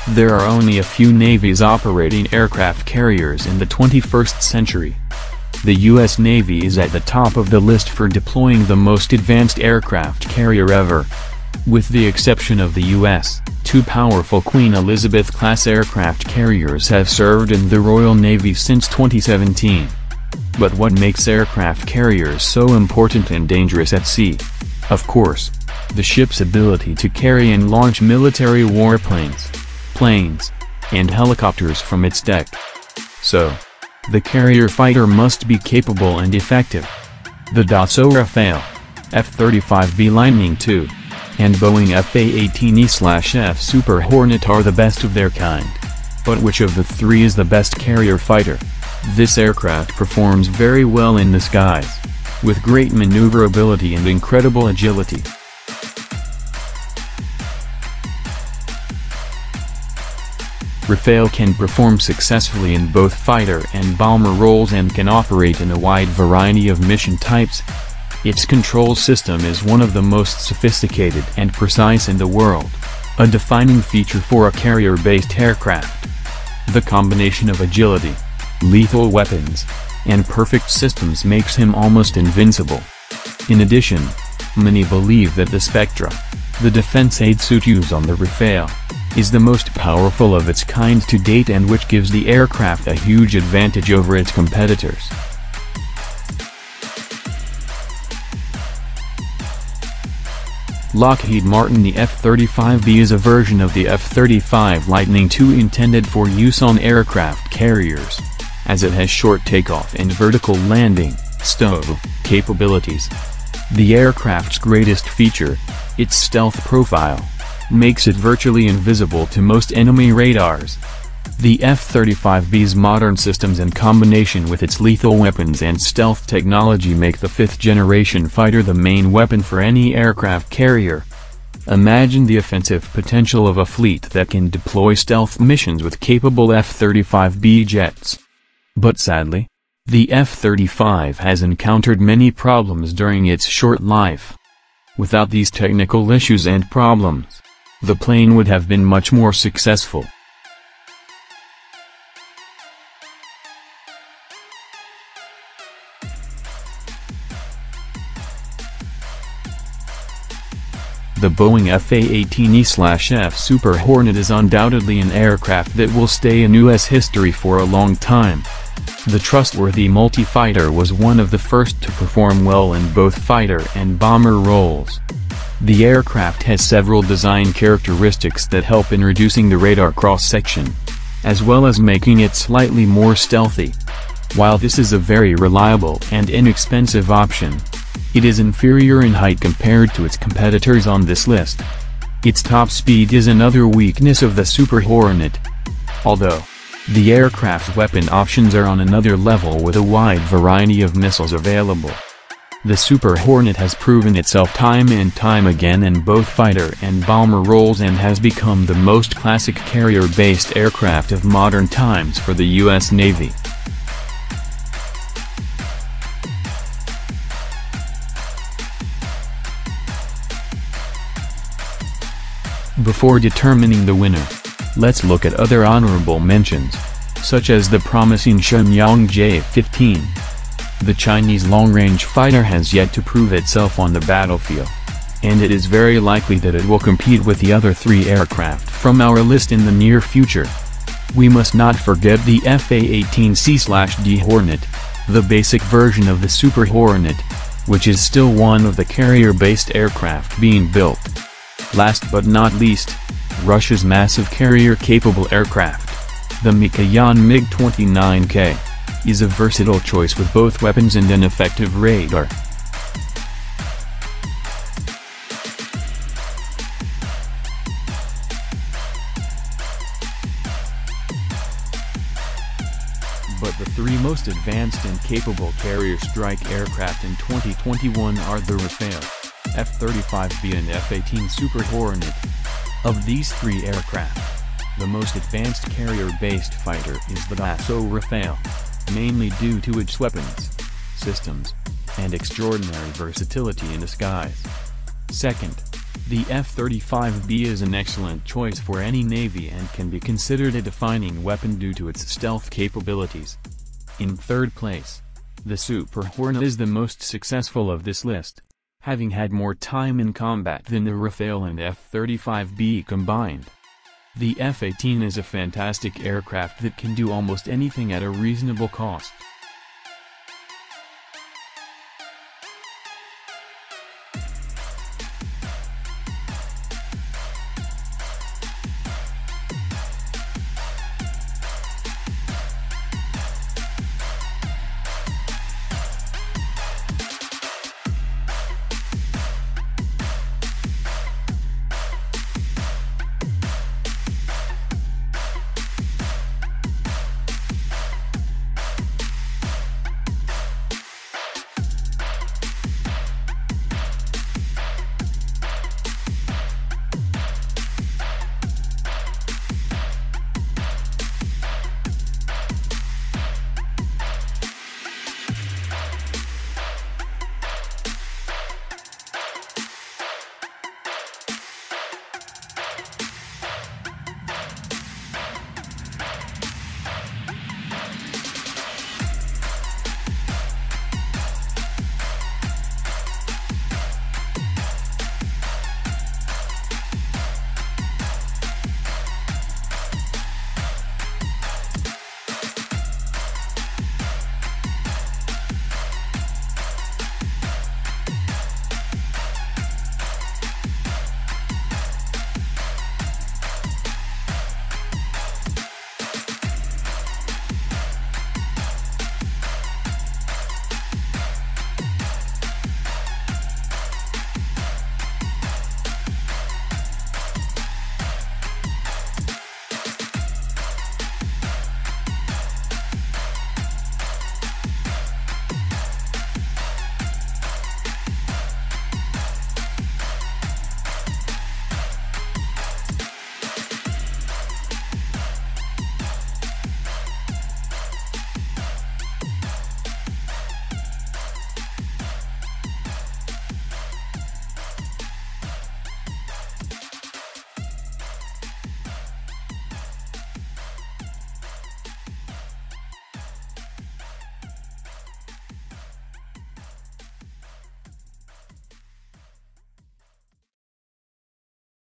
There are only a few navies operating aircraft carriers in the 21st century. The U.S. Navy is at the top of the list for deploying the most advanced aircraft carrier ever. With the exception of the U.S., two powerful Queen Elizabeth-class aircraft carriers have served in the Royal Navy since 2017. But what makes aircraft carriers so important and dangerous at sea? Of course, the ship's ability to carry and launch military warplanes, planes, and helicopters from its deck. So, the carrier fighter must be capable and effective. The Dassault Rafale, F-35B Lightning II, and Boeing F-18E/F Super Hornet are the best of their kind. But which of the three is the best carrier fighter? This aircraft performs very well in the skies, with great maneuverability and incredible agility. Rafale can perform successfully in both fighter and bomber roles and can operate in a wide variety of mission types. Its control system is one of the most sophisticated and precise in the world, a defining feature for a carrier-based aircraft. The combination of agility, lethal weapons, and perfect systems makes him almost invincible. In addition, many believe that the Spectra, the defense aid suit used on the Rafale, is the most powerful of its kind to date and which gives the aircraft a huge advantage over its competitors. Lockheed Martin. The F-35B is a version of the F-35 Lightning II intended for use on aircraft carriers, as it has short takeoff and vertical landing, stow, capabilities. The aircraft's greatest feature, its stealth profile, makes it virtually invisible to most enemy radars. The F-35B's modern systems in combination with its lethal weapons and stealth technology make the fifth-generation fighter the main weapon for any aircraft carrier. Imagine the offensive potential of a fleet that can deploy stealth missions with capable F-35B jets. But sadly, the F-35 has encountered many problems during its short life. Without these technical issues and problems, the plane would have been much more successful. The Boeing F-18E/F Super Hornet is undoubtedly an aircraft that will stay in U.S. history for a long time. The trustworthy multi-fighter was one of the first to perform well in both fighter and bomber roles. The aircraft has several design characteristics that help in reducing the radar cross-section, as well as making it slightly more stealthy. While this is a very reliable and inexpensive option, it is inferior in height compared to its competitors on this list. Its top speed is another weakness of the Super Hornet. Although, the aircraft's weapon options are on another level with a wide variety of missiles available. The Super Hornet has proven itself time and time again in both fighter and bomber roles and has become the most classic carrier-based aircraft of modern times for the U.S. Navy. Before determining the winner, let's look at other honorable mentions, such as the promising Shenyang J-15. The Chinese long-range fighter has yet to prove itself on the battlefield, and it is very likely that it will compete with the other three aircraft from our list in the near future. We must not forget the F-18C/D Hornet, the basic version of the Super Hornet, which is still one of the carrier-based aircraft being built. Last but not least, Russia's massive carrier-capable aircraft, the Mikoyan MiG-29K, is a versatile choice with both weapons and an effective radar. But the three most advanced and capable carrier strike aircraft in 2021 are the Rafale, F-35B and F-18 Super Hornet. Of these three aircraft, the most advanced carrier-based fighter is the Dassault Rafale, mainly due to its weapons, systems, and extraordinary versatility in the skies. Second, The F-35B is an excellent choice for any Navy and can be considered a defining weapon due to its stealth capabilities. In third place, the Super Hornet is the most successful of this list, having had more time in combat than the Rafale and F-35B combined. The F-18 is a fantastic aircraft that can do almost anything at a reasonable cost.